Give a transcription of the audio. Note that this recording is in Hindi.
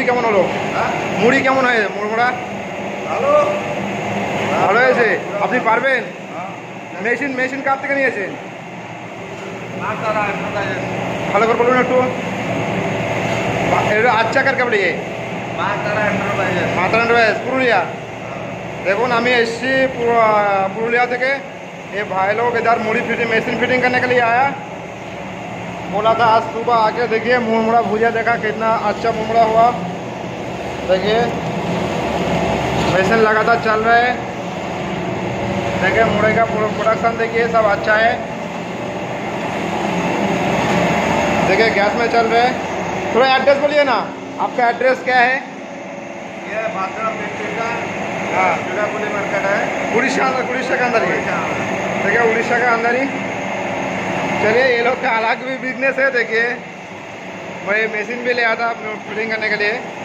মুড়ি কেমন হলো? মুড়ি কেমন হয়েছে? মুড়মুড়া ভালো ভালো হয়েছে। আপনি পারবেন? মেশিন কার থেকে নিয়েছেন? ভালো করে বলুন একটু। আচ্ছা কার কে বলিয়ে? মাতারা এন্টারপ্রাইজ পুরুলিয়া। देखो আমি एससी पुरुलिया থেকে। ये भाई लोग इधर मुड़ी फिटिंग मशीन फिटिंग करने के लिए आया। बोला था आज सुबह आके देखिए मुड़मुड़ा भुजिया देखा कितना अच्छा मुड़मुड़ा हुआ। देखिए मशीन लगातार चल रहा है। देखिए मुड़े का प्रोडक्शन देखिए सब अच्छा है। देखिए गैस में चल रहा है। थोड़ा एड्रेस बोलिए ना, आपका एड्रेस क्या है? ये भादरा का हाँ जुड़ापुली मार्केट है। उड़ीसा के अंदर ही। देखिए उड़ीसा के अंदर ही। चलिए ये लोग का अलग भी बिजनेस है। देखिए मैं मशीन भी ले आया था फिटिंग करने के लिए।